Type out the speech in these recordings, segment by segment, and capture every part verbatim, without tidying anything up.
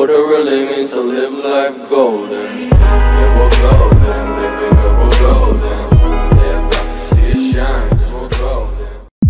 what it really means to live life golden. Yeah, we're golden, baby girl, we're golden. Yeah, about to see it shine, cause we're golden.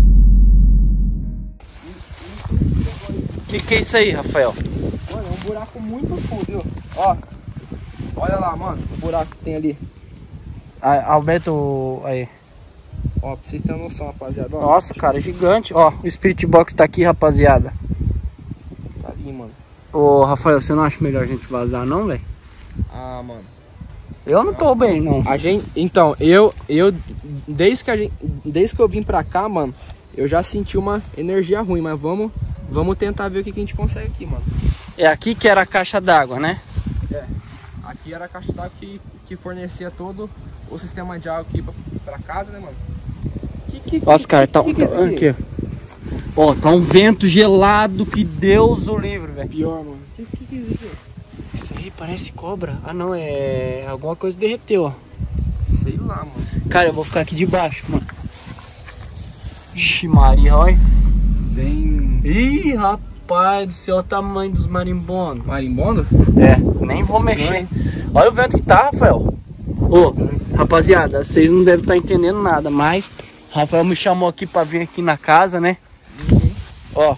Que que é isso aí, Rafael? Mano, é um buraco muito fundo, viu? Ó, olha lá, mano, o buraco que tem ali. Ah, aumenta aí. Ó, pra vocês terem noção, rapaziada. Ó. Nossa, cara, gigante. Ó, o Spirit Box tá aqui, rapaziada. Tá ali, mano. Ô, Rafael, você não acha melhor a gente vazar, não, velho? Ah, mano. Eu não tô bem, não. A gente, então, eu, eu, desde que a gente, desde que eu vim pra cá, mano, eu já senti uma energia ruim, mas vamos, vamos tentar ver o que, que a gente consegue aqui, mano. É aqui que era a caixa d'água, né? É, aqui era a caixa d'água que, que fornecia todo o sistema de água aqui pra, pra casa, né, mano? Que, que, Nossa, cara, tá, que, que, tá que é aqui, ó. Ó, tá um vento gelado, que Deus o livre, velho. pior, mano. Que, que, que é isso aqui? Isso aí parece cobra. Ah, não, é alguma coisa derreteu, ó. Sei lá, mano. Cara, eu vou ficar aqui debaixo, mano. Ixi, Maria, olha. Bem... Ih, rapaz do céu, o tamanho dos marimbondos. Marimbondo? É, nem vou mexer. Olha o vento que tá, Rafael. Ô, rapaziada, vocês não devem estar entendendo nada, mas Rafael me chamou aqui pra vir aqui na casa, né? Uhum. Ó,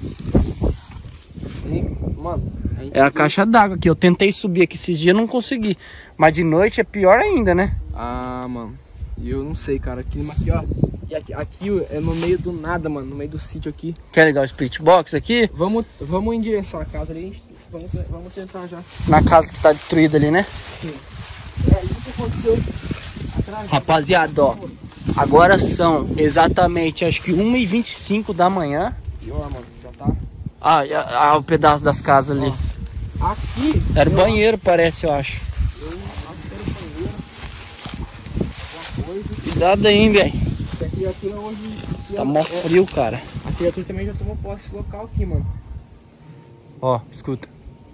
Mano, a gente é a caixa d'água que eu tentei subir aqui esses dias, não consegui. Mas de noite é pior ainda, né? Ah, mano, eu não sei, cara. Aqui, aqui ó. E aqui, aqui é no meio do nada, mano. No meio do sítio aqui. Quer ligar o Spirit Box aqui? Vamos, vamos em direção à casa ali. A gente, vamos, vamos tentar já. Na casa que tá destruída ali, né? Sim. É isso que aconteceu atrás. Rapaziada, ó. Agora são exatamente, acho que uma e vinte e cinco da manhã. Pior, mano. Já tá. Ah, e a- a- o pedaço das casas ali. Ó, aqui. Era o eu banheiro, parece, eu acho. acho- Eu acho que era o banheiro. Alguma coisa. Cuidado aí, velho. Isso aqui, aqui é onde. Aqui Tá é- mó é- frio, cara. A criatura também já tomou posse desse local aqui, mano. Ó, escuta.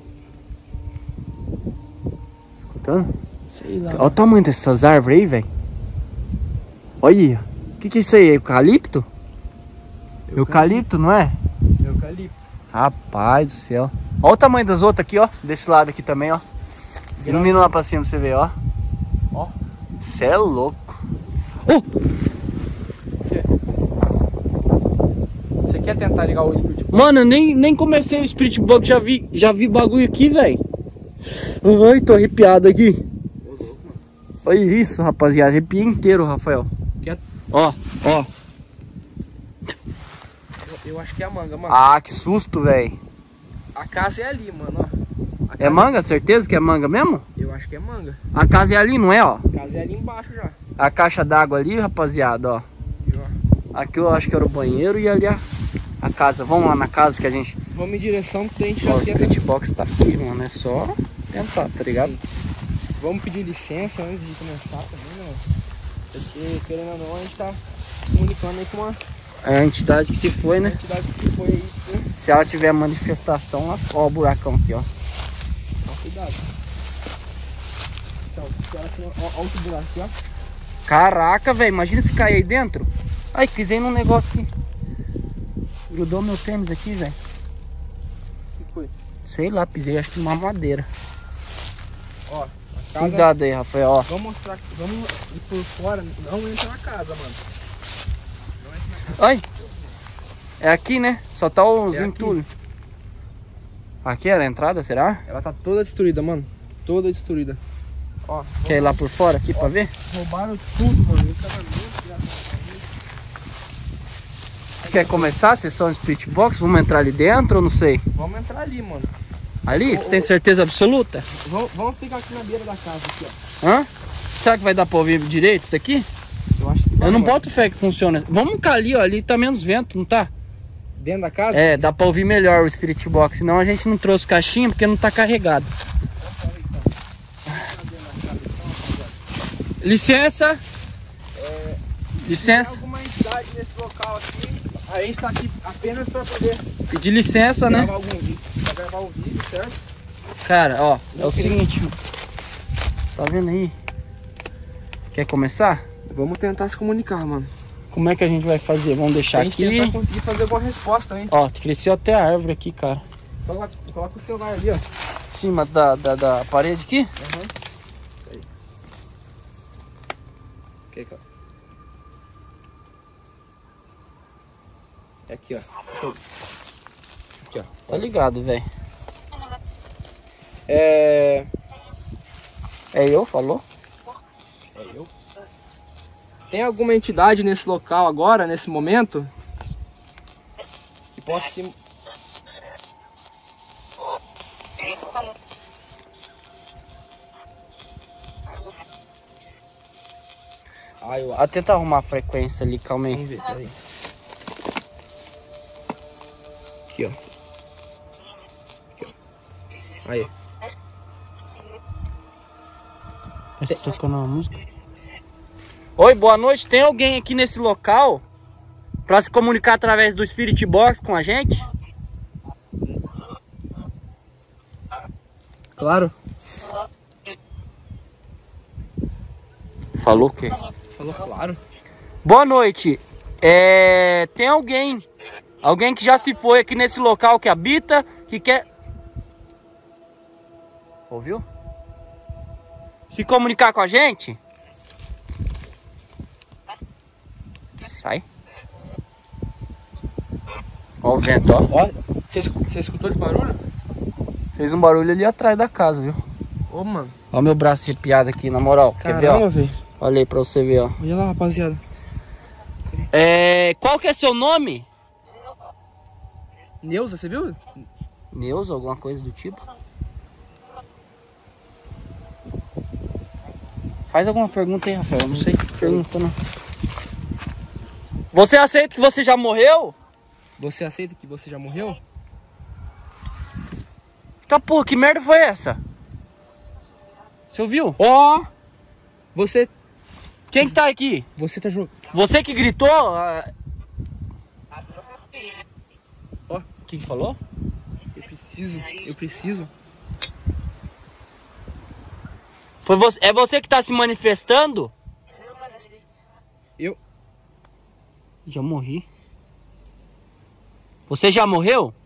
Escutando? Sei lá. Olha o tamanho dessas árvores aí, velho. Olha. O que que é isso aí? Eucalipto? Eucalipto, não é? Eucalipto. Rapaz do céu. Olha o tamanho das outras aqui, ó. Desse lado aqui também, ó. Ilumina lá pra cima pra você ver, ó. Ó. Cê é louco. Oh! Você quer tentar ligar o Spirit Box? Mano, eu nem, nem comecei o Spirit Box, já vi, já vi bagulho aqui, velho. Ai, tô arrepiado aqui. Olha isso, rapaziada. Arrepiei inteiro, Rafael. Quer... Ó, ó. Eu, eu acho que é a manga, mano. Ah, que susto, velho. A casa é ali, mano, ó. A É casa- manga? Certeza que é manga mesmo? Eu acho que é manga. A casa é ali, não é, ó? A casa é ali embaixo já. A caixa d'água ali, rapaziada, ó. E, ó, Aqui eu acho que era o banheiro e ali a, a casa. Vamos lá na casa que a gente... vamos em direção porque a gente Ó, já o tenta... Spirit Box tá aqui, mano. É só tentar, tá ligado? Sim. Vamos pedir licença antes de começar também, né? Porque, querendo ou não, a gente tá se comunicando aí com uma É a entidade que se foi, né? entidade que foi aí. Né? Se ela tiver manifestação, ela- ó o buracão aqui, ó. Então, cuidado. Então, se ela tem... Ó, ó outro buraco aqui, ó. Caraca, velho, imagina se cair aí dentro. Ai, pisei num negócio aqui. Grudou meu tênis aqui, velho. O que foi? Sei lá, pisei, acho que numa madeira. Ó, a casa... Cuidado aí, Rafael, ó. Vamos mostrar... Vamos ir por fora. Não entra na casa, mano. Ai, é aqui, né? Só tá os É aqui. entulhos. Aqui era a entrada, será? Ela tá toda destruída, mano. Toda destruída. Ó, Quer ir lá por fora aqui pra ver? roubaram tudo, mano. Encanamento, já... Quer começar a sessão de Spirit Box? Vamos entrar ali dentro ou não sei? Vamos entrar ali, mano. Ali? Ô, Você ô, tem certeza absoluta? Vamos, vamos ficar aqui na beira da casa, aqui, ó. Hã? Será que vai dar pra ouvir direito isso aqui? Eu acho que vai, Eu não mano. boto fé que funciona. Vamos ficar ali, ó. Ali tá menos vento, não tá? Dentro da casa? É, dá pra ouvir melhor o Spirit Box. Senão a gente não trouxe caixinha porque não tá carregado. Licença. É, Licença. Tem alguma entidade nesse local aqui. A gente tá aqui apenas pra poder Pedir licença, né? gravar algum vídeo. Pra gravar um vídeo, certo? Cara, ó. É Não o queria- seguinte. Tá vendo aí? Quer começar? Vamos tentar se comunicar, mano. Como é que a gente vai fazer? Vamos deixar Pra gente aqui. tentar conseguir fazer alguma resposta, hein? Ó, cresceu até a árvore aqui, cara. Coloca, coloca o celular ali, ó. Em cima da, da, da parede aqui? Aham. Uhum. Aí. Ok, cara. É aqui, ó. Aqui, ó. Tá ligado, velho. É... É eu, falou? É eu. Tem alguma entidade nesse local agora, nesse momento? Que possa se... Ah, eu... Ah, tenta arrumar a frequência ali, calma aí. Vamos ver, peraí. Aqui, ó. Aqui, ó. Aí. Tá tocando uma música. Oi, boa noite. Tem alguém aqui nesse local pra se comunicar através do Spirit Box com a gente? Claro. Falou o quê? Falou claro. Boa noite. É... Tem alguém, alguém que já se foi aqui nesse local que habita, que quer... Ouviu? Se comunicar com a gente? Sai. Ó o vento, ó. Ó, você escutou esse barulho? Fez um barulho ali atrás da casa, viu? Ô, mano. Ó meu braço arrepiado aqui, na moral. Quer ver, ó? Caramba, velho. Olha aí pra você ver, ó. Olha lá, rapaziada. É... Qual que é seu nome? Neuza, você viu? Neuza, alguma coisa do tipo? Faz alguma pergunta aí, Rafael. Eu não sei. Pergunta não. Você aceita que você já morreu? Você aceita que você já morreu? Tá porra, que merda foi essa? Você ouviu? Ó! Oh, você... Quem que tá aqui? Você tá jogando... Você que gritou? Ó! Oh. O que que falou? Eu preciso, eu preciso. Foi você, é você que tá se manifestando? Eu... Já morri. Você já morreu?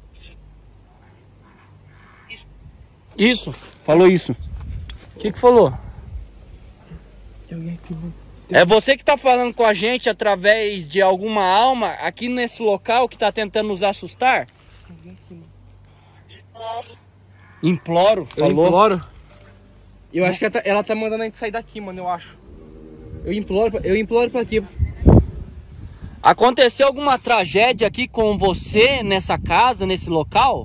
Isso, falou isso. O que que falou? Tem alguém aqui, mano. É você que tá falando com a gente através de alguma alma aqui nesse local que tá tentando nos assustar? Tem alguém aqui, mano. Imploro, Eu falou. imploro. Eu acho que ela tá, ela tá mandando a gente sair daqui, mano, eu acho. Eu imploro, eu imploro pra aqui. Aconteceu alguma tragédia aqui com você nessa casa, nesse local?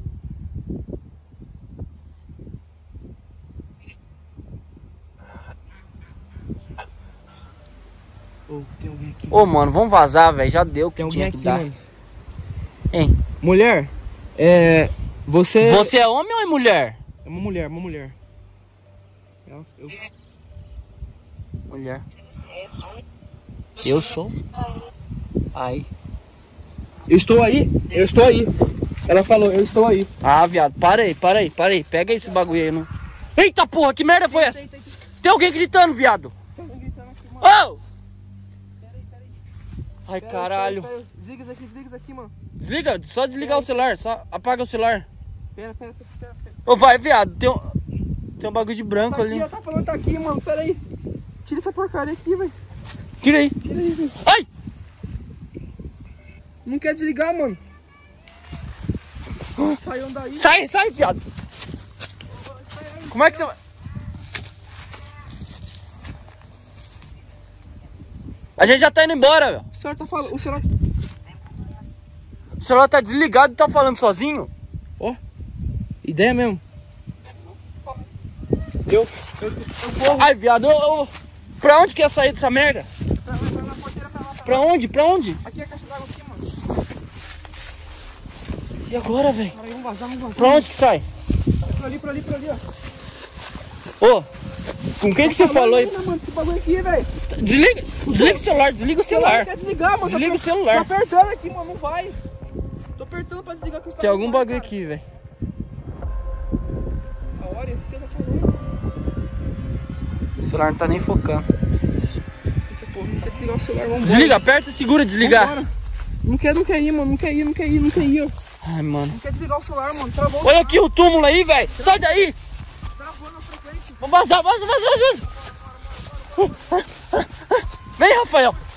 Oh, tem alguém aqui. Ô, mano, vamos vazar, velho. Já deu o que Tem alguém tinha aqui, que dar. mano. Hein? Mulher, é... Você... Você é homem ou é mulher? É uma mulher, uma mulher. Eu... eu... Mulher. Eu sou. Aí. eu estou aí, eu estou aí. Ela falou, eu estou aí. Ah, viado, para aí, para aí, para aí. Pega esse bagulho aí, não. Eita porra, que merda foi essa? Tem alguém gritando, viado. Tem alguém gritando aqui, mano. Oh! Peraí, peraí. Ai, caralho. Pera, pera. Desliga isso aqui, desliga isso aqui, mano. Desliga, só desligar o celular, só apaga o celular. Pera, pera, pera, pera. Ô, vai, viado, tem um, tem um bagulho de branco Tá ali. aqui, ó, tá falando que tá aqui, mano, pera aí. Tira essa porcaria aqui, velho. Tira aí. Tira aí, velho. Ai! Não quer desligar, mano. Saiam daí. Sai, sai, viado. Como é que você vai? A gente já tá indo embora, velho. O senhor tá falando, o senhor... O celular tá desligado e tá falando sozinho? Ó, ideia mesmo. Eu, eu, eu corro. Ai, viado, eu, eu... Pra onde que ia sair dessa merda? Pra, pra, pra, porteira, pra lá, pra, Pra onde? Pra onde? aqui é a caixa d'água aqui, mano. E agora, velho? Peraí, vamos vazar, vamos vazar. Pra onde que sai? Pra ali, pra ali, pra ali, ó. Ô, com quem que você falou aí? Ainda, mano, esse bagulho aqui, velho. Desliga, desliga o celular, desliga o celular. Não quer desligar, mano. Desliga Tô- o celular. Tô apertando aqui, mano, não vai. Tô apertando pra desligar que Tem algum bagulho aqui, velho. A hora, o que ela falou? O celular não tá nem focando. Pô, não quer desligar o celular, vamos Desliga, aperta e segura desligar. Não quer, não quer ir, mano, não quer ir, não quer ir, não quer ir, ó. Ai, mano. Não quer desligar o celular, mano. Travou. Olha aqui o túmulo aí, velho. Sai daí. Travou na frequência. Vamos vazar, vaza, vaza, vaza. Vem, Rafael.